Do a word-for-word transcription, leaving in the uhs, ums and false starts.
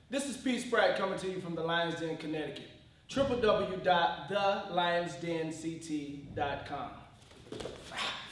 This is P. Spratt coming to you from the Lions Den, Connecticut. w w w dot the lions den c t dot com.